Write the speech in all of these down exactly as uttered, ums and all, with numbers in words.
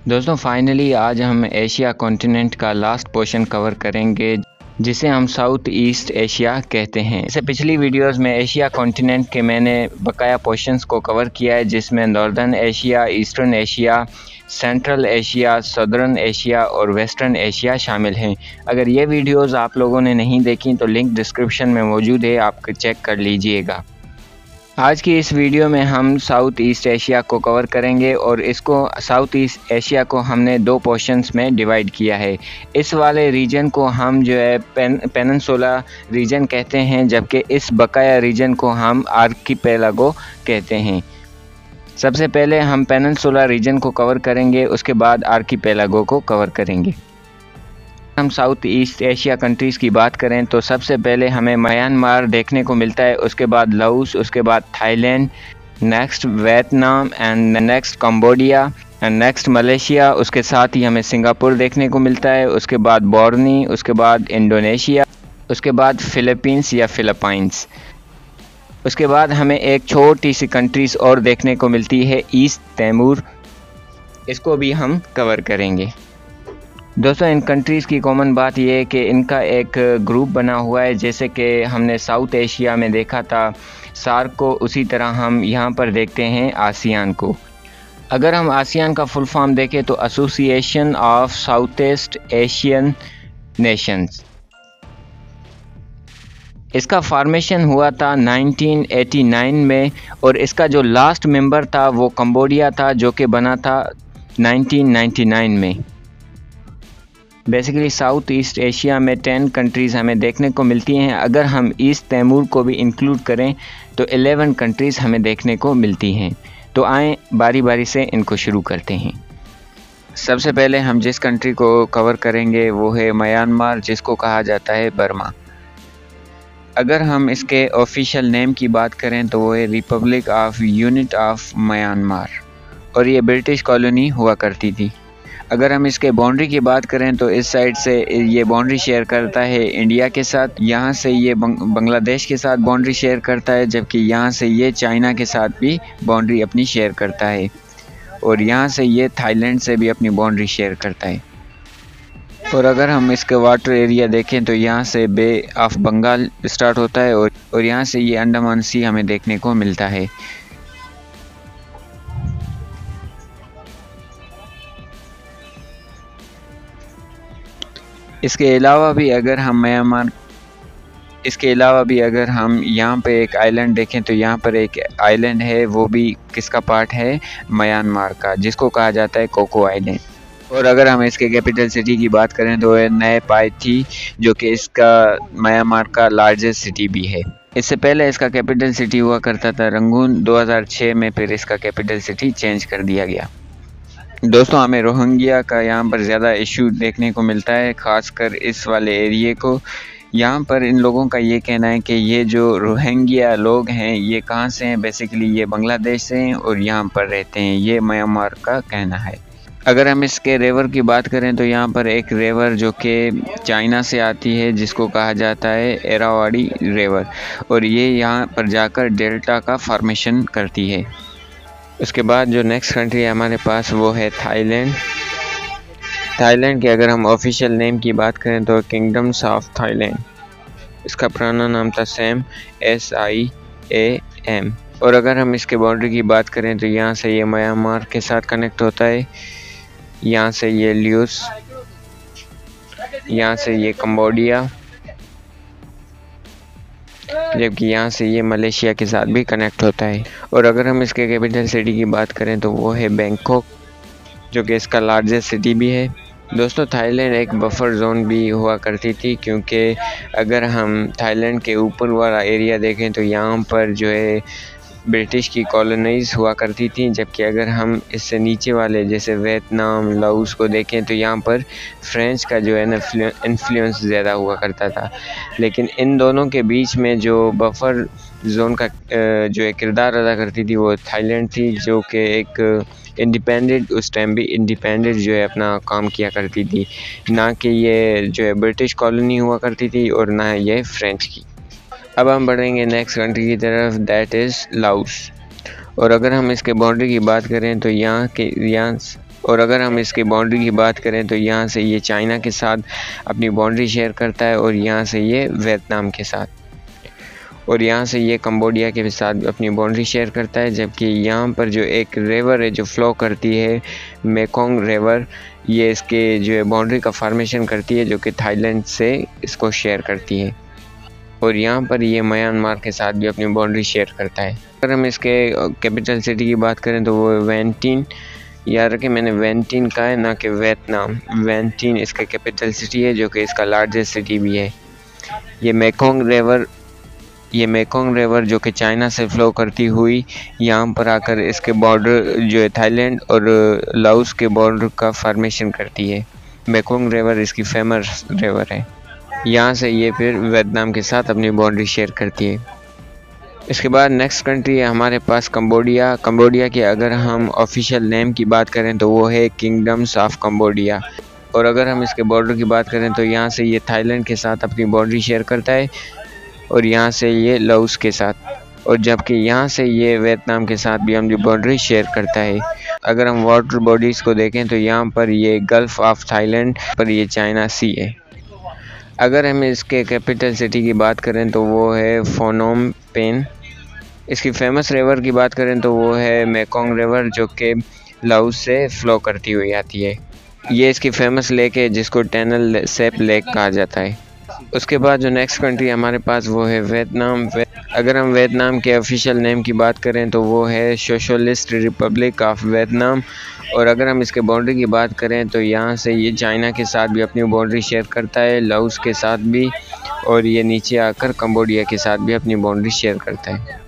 दोस्तों फाइनली आज हम एशिया कॉन्टिनेंट का लास्ट पोर्शन कवर करेंगे जिसे हम साउथ ईस्ट एशिया कहते हैं। इससे पिछली वीडियोस में एशिया कॉन्टिनेंट के मैंने बकाया पोर्शंस को कवर किया है, जिसमें northern Asia, eastern Asia, central Asia, southern Asia और वेस्टर्न एशिया शामिल हैं। अगर ये वीडियोस आप लोगों ने नहीं देखी तो लिंक डिस्क्रिप्शन में मौजूद है, आप चेक कर लीजिएगा। आज की इस वीडियो में हम साउथ ईस्ट एशिया को कवर करेंगे और इसको साउथ ईस्ट एशिया को हमने दो पोर्शंस में डिवाइड किया है। इस वाले रीजन को हम जो है पेन पेनिनसुला रीजन कहते हैं, जबकि इस बकाया रीजन को हम आर्किपेलागो कहते हैं। सबसे पहले हम पेनिनसुला रीजन को कवर करेंगे, उसके बाद आर्किपेलागो को कवर करेंगे। हम साउथ ईस्ट एशिया कंट्रीज़ की बात करें तो सबसे पहले हमें म्यांमार देखने को मिलता है, उसके बाद लाओस, उसके बाद Thailand, next Vietnam and next Cambodia and next Malaysia. उसके साथ ही हमें सिंगापुर देखने को मिलता है, उसके बाद बोर्नी, उसके बाद इंडोनेशिया, उसके बाद फ़िलीपींस या फ़िलीपाइंस। उसके बाद हमें एक छोटी सी कंट्रीज़ और देखने को मिलती है, ईस्ट तैमूर, इसको भी हम कवर करेंगे। दोस्तों इन कंट्रीज़ की कॉमन बात यह है कि इनका एक ग्रुप बना हुआ है, जैसे कि हमने साउथ एशिया में देखा था सार्क को, उसी तरह हम यहाँ पर देखते हैं आसियान को। अगर हम आसियान का फुल फॉर्म देखें तो association of south east Asian nations. इसका फॉर्मेशन हुआ था नाइनटीन एटी नाइन में और इसका जो लास्ट मेंबर था वो कंबोडिया था, जो कि बना था नाइनटीन नाइंटी नाइन में। बेसिकली साउथ ईस्ट एशिया में टेन कंट्रीज़ हमें देखने को मिलती हैं। अगर हम ईस्ट तैमूर को भी इंक्लूड करें तो इलेवन कंट्रीज़ हमें देखने को मिलती हैं। तो आएँ बारी बारी से इनको शुरू करते हैं। सबसे पहले हम जिस कंट्री को कवर करेंगे वो है म्यांमार, जिसको कहा जाता है बर्मा। अगर हम इसके ऑफिशियल नेम की बात करें तो वो है republic of unit of Myanmar और ये ब्रिटिश कॉलोनी हुआ करती थी। अगर हम इसके बाउंड्री की बात करें तो इस साइड से ये बाउंड्री शेयर करता है इंडिया के साथ, यहाँ से ये बांग्लादेश के साथ बाउंड्री शेयर करता है, जबकि यहाँ से ये चाइना के साथ भी बाउंड्री अपनी शेयर करता है और यहाँ से ये थाईलैंड से भी अपनी बाउंड्री शेयर करता है। और अगर हम इसके वाटर एरिया देखें तो यहाँ से बे ऑफ बंगाल स्टार्ट होता है और, और यहाँ से ये अंडमान सी हमें देखने को मिलता है। इसके अलावा भी अगर हम म्यांमार इसके अलावा भी अगर हम यहाँ पे एक आइलैंड देखें तो यहाँ पर एक आइलैंड है, वो भी किसका पार्ट है, म्यांमार का, जिसको कहा जाता है कोको आइलैंड। और अगर हम इसके कैपिटल सिटी की बात करें तो है नए पाइथी, जो कि इसका म्यांमार का लार्जेस्ट सिटी भी है। इससे पहले इसका कैपिटल सिटी हुआ करता था रंगून, दो हज़ार छह में फिर इसका कैपिटल सिटी चेंज कर दिया गया। दोस्तों हमें रोहिंग्या का यहाँ पर ज़्यादा इशू देखने को मिलता है, ख़ासकर इस वाले एरिए को। यहाँ पर इन लोगों का ये कहना है कि ये जो रोहिंग्या लोग हैं ये कहाँ से हैं, बेसिकली ये बांग्लादेश से हैं और यहाँ पर रहते हैं, ये म्यांमार का कहना है। अगर हम इसके रिवर की बात करें तो यहाँ पर एक रिवर जो कि चाइना से आती है, जिसको कहा जाता है एरावाड़ी रिवर, और ये यहाँ पर जाकर डेल्टा का फॉर्मेशन करती है। उसके बाद जो नेक्स्ट कंट्री है हमारे पास वो है थाईलैंड। थाईलैंड के अगर हम ऑफिशियल नेम की बात करें तो किंगडम्स ऑफ थाईलैंड, इसका पुराना नाम था Siam, S I A M. और अगर हम इसके बाउंड्री की बात करें तो यहाँ से ये म्यांमार के साथ कनेक्ट होता है, यहाँ से ये लाओस, यहाँ से ये कंबोडिया, जबकि यहाँ से ये मलेशिया के साथ भी कनेक्ट होता है। और अगर हम इसके कैपिटल सिटी की बात करें तो वो है बैंकॉक, जो कि इसका लार्जेस्ट सिटी भी है। दोस्तों थाईलैंड एक बफर जोन भी हुआ करती थी, क्योंकि अगर हम थाईलैंड के ऊपर वाला एरिया देखें तो यहाँ पर जो है ब्रिटिश की कॉलोनीज़ हुआ करती थी, जबकि अगर हम इससे नीचे वाले जैसे वियतनाम, लाओस को देखें तो यहाँ पर फ्रेंच का जो है ना इन्फ्लुएंस ज़्यादा हुआ करता था। लेकिन इन दोनों के बीच में जो बफर जोन का जो है किरदार अदा करती थी वो थाईलैंड थी, जो कि एक इंडिपेंडेंट, उस टाइम भी इंडिपेंडेंट जो है अपना काम किया करती थी, ना कि ये जो है ब्रिटिश कॉलोनी हुआ करती थी और ना ये फ्रेंच की। अब हम बढ़ेंगे नेक्स्ट कंट्री की तरफ, दैट इज़ लाओस। और अगर हम इसके बाउंड्री की बात करें तो यहाँ के यहाँ और अगर हम इसकी बाउंड्री की बात करें तो यहाँ से ये चाइना के साथ अपनी बाउंड्री शेयर करता है और यहाँ से ये वियतनाम के साथ, और यहाँ से ये कंबोडिया के साथ अपनी बाउंड्री शेयर करता है। जबकि यहाँ पर जो एक रिवर है जो फ्लो करती है मेकोंग रिवर, ये इसके जो है बाउंड्री का फॉर्मेशन करती है जो कि थाईलैंड से इसको शेयर करती है, और यहाँ पर ये म्यांमार के साथ भी अपनी बाउंड्री शेयर करता है। अगर हम इसके कैपिटल सिटी की बात करें तो वो वेंटिन, याद रखें मैंने वेंटिन कहा है ना कि वियतनाम, वेंटिन इसका कैपिटल सिटी है जो कि इसका लार्जेस्ट सिटी भी है। ये मेकोंग रिवर ये मेकोंग रिवर जो कि चाइना से फ्लो करती हुई यहाँ पर आकर इसके बॉर्डर जो है थाईलैंड और लाओस के बॉर्डर का फॉर्मेशन करती है। मेकोंग रिवर इसकी फेमस रिवर है। यहाँ से ये फिर वियतनाम के साथ अपनी बाउंड्री शेयर करती है। इसके बाद नेक्स्ट कंट्री है हमारे पास कंबोडिया। कंबोडिया के अगर हम ऑफिशियल नेम की बात करें तो वो है किंगडम्स ऑफ कंबोडिया, और अगर हम इसके बॉर्डर की बात करें तो यहाँ से ये थाईलैंड के साथ अपनी बाउंड्री शेयर करता है और यहाँ से ये लाओस के साथ, और जबकि यहाँ से ये वियतनाम के साथ भी हम बाउंड्री शेयर करता है। अगर हम वाटर बॉडीज़ को देखें तो यहाँ पर ये गल्फ ऑफ थाईलैंड पर ये चाइना सी है। अगर हम इसके कैपिटल सिटी की बात करें तो वो है फोनोम पेन। इसकी फेमस रिवर की बात करें तो वो है मेकोंग रिवर जो कि लाओस से फ्लो करती हुई आती है। ये इसकी फेमस लेक है जिसको टनल सेप लेक कहा जाता है। उसके बाद जो नेक्स्ट कंट्री हमारे पास वो है वियतनाम। अगर हम वियतनाम के ऑफिशियल नेम की बात करें तो वो है सोशलिस्ट रिपब्लिक ऑफ वियतनाम, और अगर हम इसके बाउंड्री की बात करें तो यहाँ से ये चाइना के साथ भी अपनी बाउंड्री शेयर करता है, लाओस के साथ भी, और ये नीचे आकर कंबोडिया के साथ भी अपनी बाउंड्री शेयर करता है।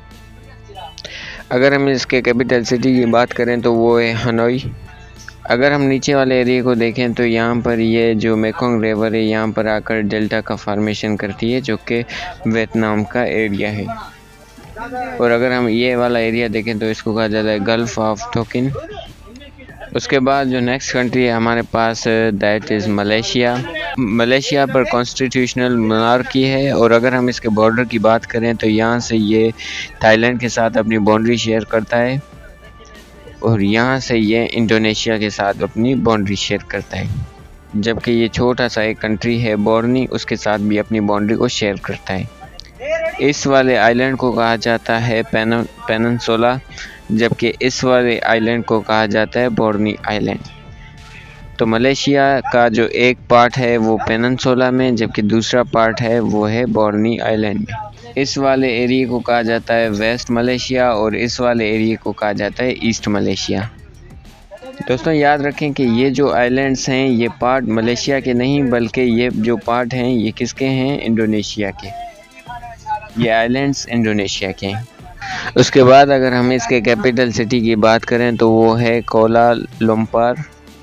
अगर हम इसके कैपिटल सिटी की बात करें तो वो है हनोई। अगर हम नीचे वाले एरिया को देखें तो यहाँ पर ये जो मेकोंग रिवर है यहाँ पर आकर डेल्टा का फॉर्मेशन करती है जो कि वियतनाम का एरिया है, और अगर हम ये वाला एरिया देखें तो इसको कहा जाता है गल्फ ऑफ टोकिन। उसके बाद जो नेक्स्ट कंट्री है हमारे पास दैट इज़ मलेशिया। मलेशिया पर कॉन्स्टिट्यूशनल मोनार्की है, और अगर हम इसके बॉर्डर की बात करें तो यहाँ से ये थाईलैंड के साथ अपनी बाउंड्री शेयर करता है, और यहाँ से ये इंडोनेशिया के साथ अपनी बाउंड्री शेयर करता है। जबकि ये छोटा सा एक कंट्री है बोर्नी, उसके साथ भी अपनी बाउंड्री को शेयर करता है। इस वाले आइलैंड को कहा जाता है पेनिनसुला, जबकि इस वाले आइलैंड को कहा जाता है बोर्नी आइलैंड। तो मलेशिया का जो एक पार्ट है वो पेनिनसुला में, जबकि दूसरा पार्ट है वो है बोर्नी आइलैंड में। इस वाले एरिया को कहा जाता है वेस्ट मलेशिया, और इस वाले एरिया को कहा जाता है ईस्ट मलेशिया। दोस्तों याद रखें कि ये जो आइलैंड्स हैं ये पार्ट मलेशिया के नहीं, बल्कि ये जो पार्ट हैं ये किसके हैं, इंडोनेशिया के। ये आइलैंड्स इंडोनेशिया के हैं। उसके बाद अगर हम इसके कैपिटल सिटी की बात करें तो वो है कोला लंपुर,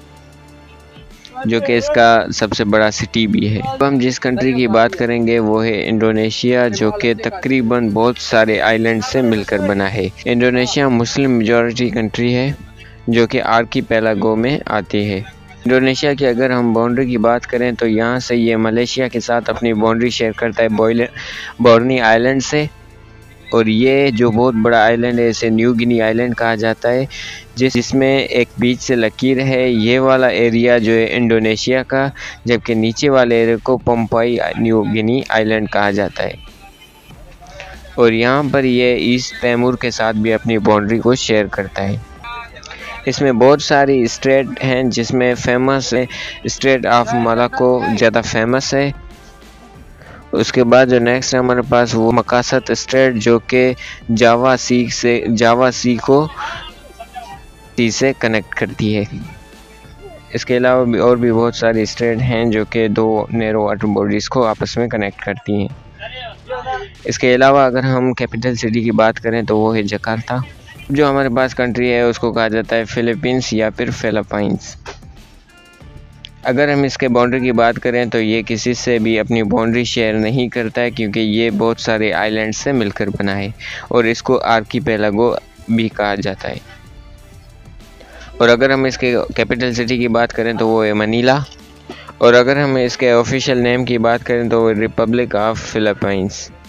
जो कि इसका सबसे बड़ा सिटी भी है। अब हम जिस कंट्री की बात करेंगे वो है इंडोनेशिया, जो कि तकरीबन बहुत सारे आइलैंड से मिलकर बना है। इंडोनेशिया मुस्लिम मेजॉरिटी कंट्री है जो कि आर्कीपेलागो में आती है। इंडोनेशिया की अगर हम बाउंड्री की बात करें तो यहाँ से ये मलेशिया के साथ अपनी बाउंड्री शेयर करता है बोर्नी आइलैंड से, और ये जो बहुत बड़ा आइलैंड है इसे न्यू गिनी आइलैंड कहा जाता है, जिस जिसमें एक बीच से लकीर है। ये वाला एरिया जो है इंडोनेशिया का, जबकि नीचे वाले एरिया को पंपाई न्यू गिनी आइलैंड कहा जाता है, और यहाँ पर ये ईस्ट तैमूर के साथ भी अपनी बाउंड्री को शेयर करता है। इसमें बहुत सारी स्टेट हैं जिसमें फेमस है स्टेट ऑफ मलाको ज़्यादा फेमस है। उसके बाद जो नेक्स्ट है हमारे पास वो मकासत स्टेट, जो कि जावा सी से जावा सी को सी से कनेक्ट करती है। इसके अलावा भी और भी बहुत सारी स्टेट हैं जो कि दो नैरो वाटर बॉडीज़ को आपस में कनेक्ट करती हैं। इसके अलावा अगर हम कैपिटल सिटी की बात करें तो वो है जकार्ता। जो हमारे पास कंट्री है उसको कहा जाता है फिलीपींस या फिर फिलीपाइंस। अगर हम इसके बाउंड्री की बात करें तो ये किसी से भी अपनी बाउंड्री शेयर नहीं करता है, क्योंकि ये बहुत सारे आइलैंड से मिलकर बना है, और इसको आर्कीपेलागो भी कहा जाता है। और अगर हम इसके कैपिटल सिटी की बात करें तो वो है मनीला, और अगर हम इसके ऑफिशियल नेम की बात करें तो वो रिपब्लिक ऑफ फिलीपाइंस।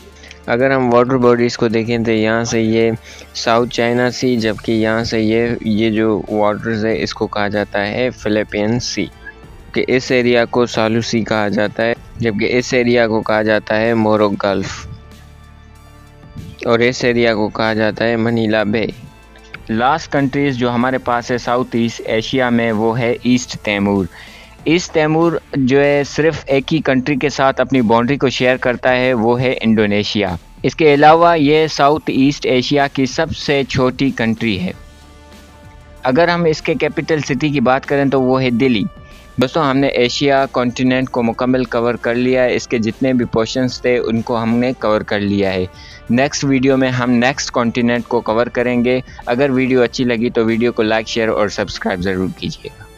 अगर हम वाटर बॉडीज़ को देखें तो यहाँ से ये साउथ चाइना सी, जबकि यहाँ से ये ये जो वाटर्स है इसको कहा जाता है फिलिपियन सी, कि इस एरिया को सालू सी कहा जाता है, जबकि इस एरिया को कहा जाता है मोरो गल्फ, और इस एरिया को कहा जाता है मनीला बे। लास्ट कंट्रीज़ जो हमारे पास है साउथ ईस्ट एशिया में वो है ईस्ट तैमूर। ईस्ट तैमूर जो है सिर्फ एक ही कंट्री के साथ अपनी बाउंड्री को शेयर करता है, वो है इंडोनेशिया। इसके अलावा ये साउथ ईस्ट एशिया की सबसे छोटी कंट्री है। अगर हम इसके कैपिटल सिटी की बात करें तो वो है दिल्ली। दोस्तों, हमने एशिया कॉन्टिनेंट को मुकम्मल कवर कर लिया है। इसके जितने भी पोर्शंस थे उनको हमने कवर कर लिया है। नेक्स्ट वीडियो में हम नेक्स्ट कॉन्टिनेंट को कवर करेंगे। अगर वीडियो अच्छी लगी तो वीडियो को लाइक, शेयर और सब्सक्राइब ज़रूर कीजिएगा।